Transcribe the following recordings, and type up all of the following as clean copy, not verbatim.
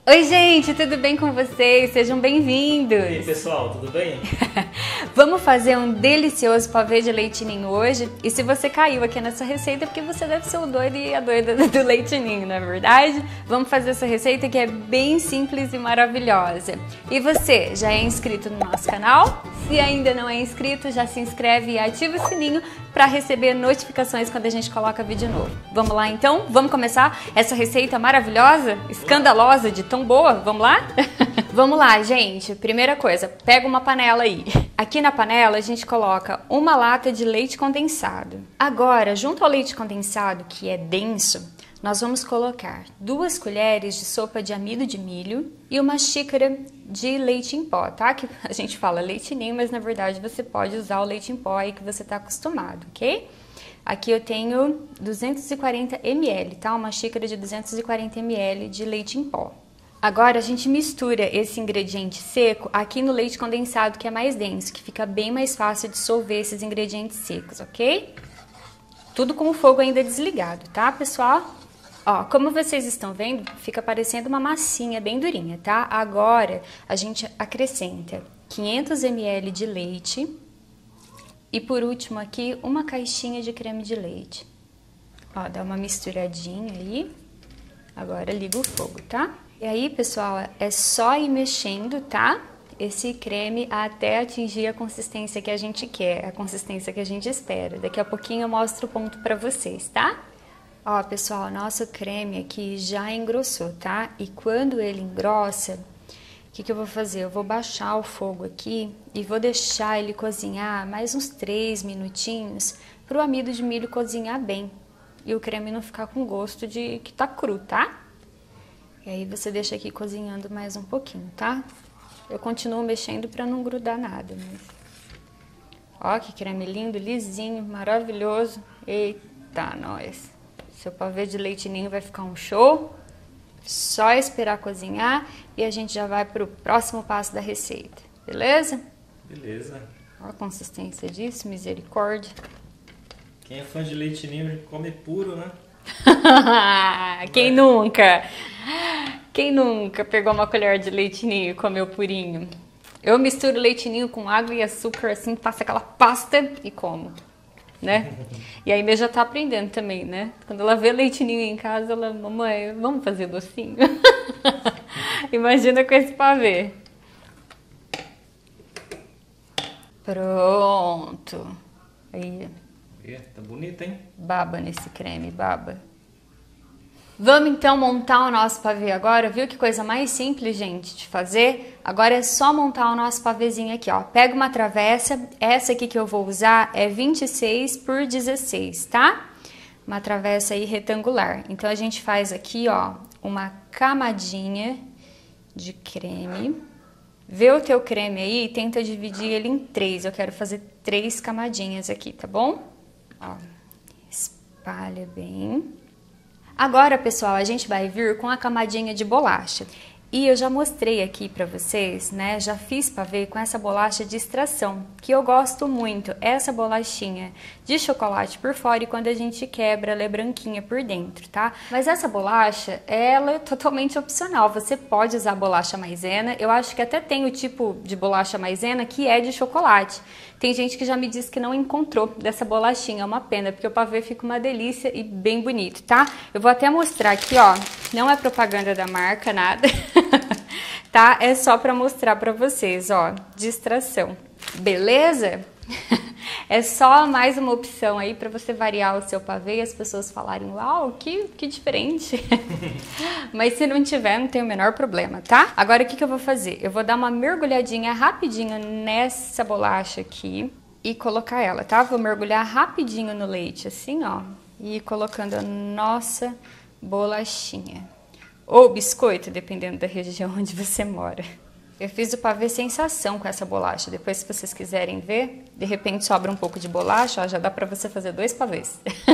Oi gente, tudo bem com vocês? Sejam bem-vindos! E aí pessoal, tudo bem? Vamos fazer um delicioso pavê de leite ninho hoje. E se você caiu aqui nessa receita é porque você deve ser o doido e a doida do leite ninho, não é verdade? Vamos fazer essa receita que é bem simples e maravilhosa. E você, já é inscrito no nosso canal? Se ainda não é inscrito, já se inscreve e ativa o sininho para receber notificações quando a gente coloca vídeo novo. Vamos lá então? Vamos começar essa receita maravilhosa, escandalosa, de tão boa? Vamos lá? Vamos lá, gente. Primeira coisa, pega uma panela aí. Aqui na panela a gente coloca uma lata de leite condensado. Agora, junto ao leite condensado, que é denso, nós vamos colocar 2 colheres de sopa de amido de milho e uma xícara de leite em pó, tá? Que a gente fala leite ninho, mas na verdade você pode usar o leite em pó aí que você tá acostumado, ok? Aqui eu tenho 240 ml, tá? Uma xícara de 240 ml de leite em pó. Agora a gente mistura esse ingrediente seco aqui no leite condensado, que é mais denso, que fica bem mais fácil dissolver esses ingredientes secos, ok? Tudo com o fogo ainda desligado, tá, pessoal? Ó, como vocês estão vendo, fica parecendo uma massinha bem durinha, tá? Agora a gente acrescenta 500 ml de leite e por último aqui uma caixinha de creme de leite. Ó, dá uma misturadinha aí. Agora liga o fogo, tá? E aí, pessoal, é só ir mexendo, tá? Esse creme até atingir a consistência que a gente quer, a consistência que a gente espera. Daqui a pouquinho eu mostro o ponto pra vocês, tá? Ó, pessoal, nosso creme aqui já engrossou, tá? E quando ele engrossa, o que eu vou fazer? Eu vou baixar o fogo aqui e vou deixar ele cozinhar mais uns 3 minutinhos pro amido de milho cozinhar bem. E o creme não ficar com gosto de que tá cru, tá? E aí você deixa aqui cozinhando mais um pouquinho, tá? Eu continuo mexendo pra não grudar nada, mas... Ó, que creme lindo, lisinho, maravilhoso. Eita, nós! Seu pavê de leite ninho vai ficar um show. Só esperar cozinhar e a gente já vai pro próximo passo da receita, beleza? Beleza. Ó a consistência disso, misericórdia. Quem é fã de leite ninho come puro, né? Quem nunca? Quem nunca pegou uma colher de leite ninho e comeu purinho? Eu misturo leite ninho com água e açúcar, assim, faço aquela pasta e como, né? E a Inês já tá aprendendo também, né? Quando ela vê leite ninho em casa, ela, mamãe, vamos fazer docinho? Imagina com esse pavê. Pronto. Aí. Tá bonito, hein? Baba nesse creme, baba. Vamos então montar o nosso pavê agora, viu que coisa mais simples, gente, de fazer? Agora é só montar o nosso pavêzinho aqui, ó. Pega uma travessa, essa aqui que eu vou usar é 26 por 16, tá? Uma travessa aí retangular. Então a gente faz aqui, ó, uma camadinha de creme. Vê o teu creme aí e tenta dividir ele em 3. Eu quero fazer 3 camadinhas aqui, tá bom? Ó, espalha bem. Agora, pessoal, a gente vai vir com a camadinha de bolacha. E eu já mostrei aqui pra vocês, né? Já fiz pavê com essa bolacha de extração, que eu gosto muito. Essa bolachinha de chocolate por fora e quando a gente quebra, ela é branquinha por dentro, tá? Mas essa bolacha, ela é totalmente opcional. Você pode usar bolacha maisena. Eu acho que até tem o tipo de bolacha maisena que é de chocolate. Tem gente que já me disse que não encontrou dessa bolachinha. É uma pena, porque o pavê fica uma delícia e bem bonito, tá? Eu vou até mostrar aqui, ó. Não é propaganda da marca, nada. Tá? É só pra mostrar pra vocês, ó. Distração. Beleza? É só mais uma opção aí pra você variar o seu pavê e as pessoas falarem, uau, que diferente. Mas se não tiver, não tem o menor problema, tá? Agora o que eu vou fazer? Eu vou dar uma mergulhadinha rapidinho nessa bolacha aqui e colocar ela, tá? Vou mergulhar rapidinho no leite, assim, ó. E ir colocando a nossa bolachinha. Ou biscoito, dependendo da região onde você mora. Eu fiz o pavê sensação com essa bolacha. Depois, se vocês quiserem ver, de repente sobra um pouco de bolacha, ó, já dá pra você fazer 2 pavês.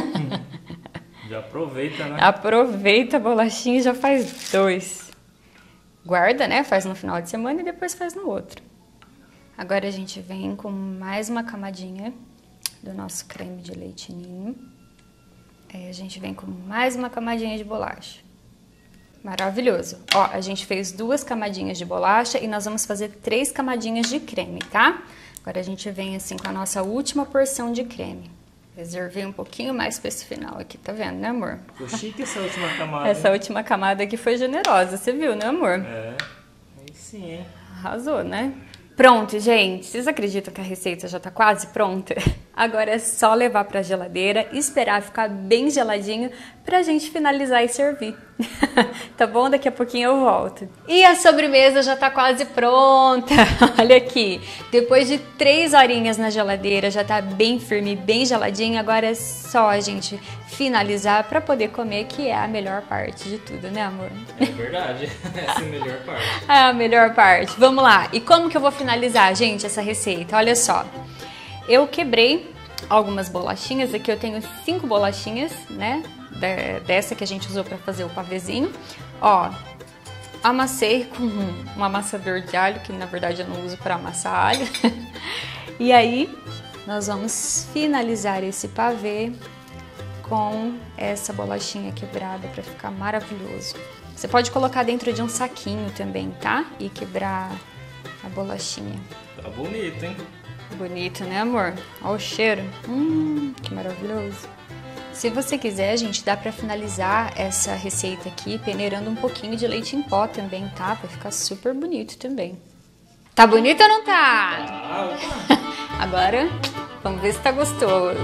Já aproveita, né? Aproveita a bolachinha e já faz 2. Guarda, né? Faz no final de semana e depois faz no outro. Agora a gente vem com mais uma camadinha do nosso creme de leite ninho. Aí a gente vem com mais uma camadinha de bolacha. Maravilhoso. Ó, a gente fez 2 camadinhas de bolacha e nós vamos fazer 3 camadinhas de creme, tá? Agora a gente vem assim com a nossa última porção de creme. Reservei um pouquinho mais pra esse final aqui, tá vendo, né, amor? Ficou chique essa última camada. Essa última camada aqui foi generosa, você viu, né, amor? É, aí sim, hein? Arrasou, né? Pronto, gente. Vocês acreditam que a receita já tá quase pronta? Agora é só levar pra geladeira, esperar ficar bem geladinho pra gente finalizar e servir. Tá bom? Daqui a pouquinho eu volto. E a sobremesa já tá quase pronta. Olha aqui. Depois de 3 horinhas na geladeira, já tá bem firme, bem geladinho. Agora é só a gente finalizar pra poder comer, que é a melhor parte de tudo, né, amor? É verdade. Essa é a melhor parte. É a melhor parte. Vamos lá. E como que eu vou finalizar, gente, essa receita? Olha só. Eu quebrei algumas bolachinhas. Aqui eu tenho 5 bolachinhas, né? Dessa que a gente usou para fazer o pavêzinho. Ó, amassei com um amassador de alho, que na verdade eu não uso para amassar alho. E aí, nós vamos finalizar esse pavê com essa bolachinha quebrada para ficar maravilhoso. Você pode colocar dentro de um saquinho também, tá? E quebrar a bolachinha. Tá bonito, hein? Bonito, né, amor? Olha o cheiro. Que maravilhoso. Se você quiser, gente, dá pra finalizar essa receita aqui peneirando um pouquinho de leite em pó também, tá? Vai ficar super bonito também. Tá bonito ou não tá? Agora, vamos ver se tá gostoso.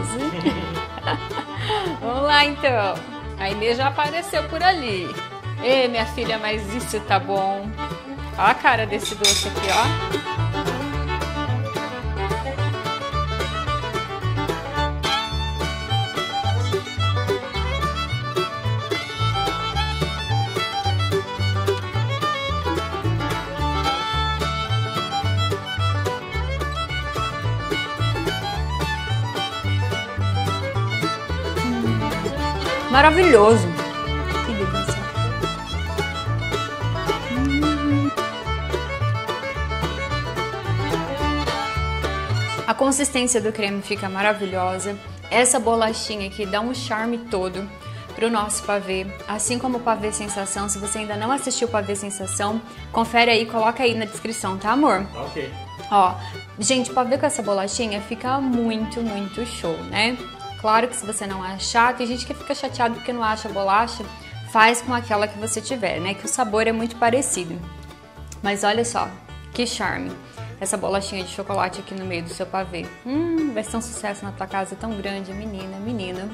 Vamos lá, então. A Inês já apareceu por ali. Ei, minha filha, mas isso tá bom. Olha a cara desse doce aqui, ó. Maravilhoso. Que delícia. A consistência do creme fica maravilhosa. Essa bolachinha aqui dá um charme todo pro nosso pavê. Assim como o pavê sensação. Se você ainda não assistiu o pavê sensação, confere aí, coloca aí na descrição, tá, amor? Ok. Ó, gente, o pavê com essa bolachinha fica muito, muito show, né? Claro que se você não achar, tem gente que fica chateado porque não acha bolacha, faz com aquela que você tiver, né? Que o sabor é muito parecido. Mas olha só, que charme. Essa bolachinha de chocolate aqui no meio do seu pavê. Vai ser um sucesso na tua casa tão grande, menina, menina.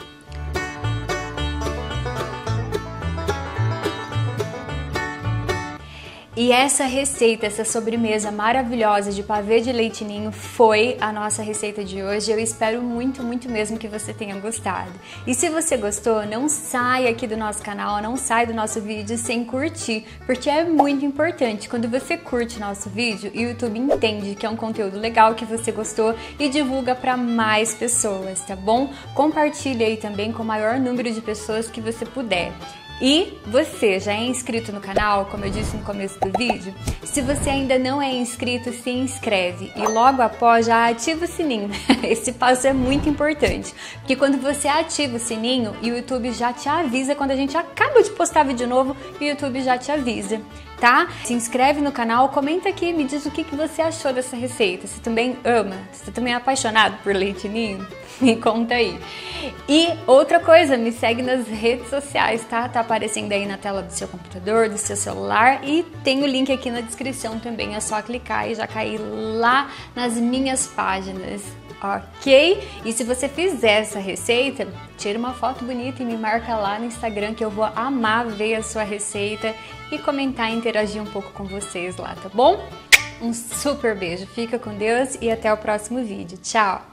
E essa receita, essa sobremesa maravilhosa de pavê de leite ninho foi a nossa receita de hoje. Eu espero muito, muito mesmo que você tenha gostado. E se você gostou, não sai aqui do nosso canal, não sai do nosso vídeo sem curtir, porque é muito importante. Quando você curte nosso vídeo, o YouTube entende que é um conteúdo legal, que você gostou e divulga para mais pessoas, tá bom? Compartilha aí também com o maior número de pessoas que você puder. E você já é inscrito no canal, como eu disse no começo do vídeo? Se você ainda não é inscrito, se inscreve e logo após já ativa o sininho. Esse passo é muito importante, porque quando você ativa o sininho, o YouTube já te avisa quando a gente acaba de postar vídeo novo, o YouTube já te avisa. Tá? Se inscreve no canal, comenta aqui, me diz o que você achou dessa receita. Você também ama? Você também é apaixonado por leite ninho? Me conta aí. E outra coisa, me segue nas redes sociais, tá? Tá aparecendo aí na tela do seu computador, do seu celular e tem o link aqui na descrição também. É só clicar e já cair lá nas minhas páginas. Ok? E se você fizer essa receita, tira uma foto bonita e me marca lá no Instagram que eu vou amar ver a sua receita e comentar e interagir um pouco com vocês lá, tá bom? Um super beijo, fica com Deus e até o próximo vídeo. Tchau!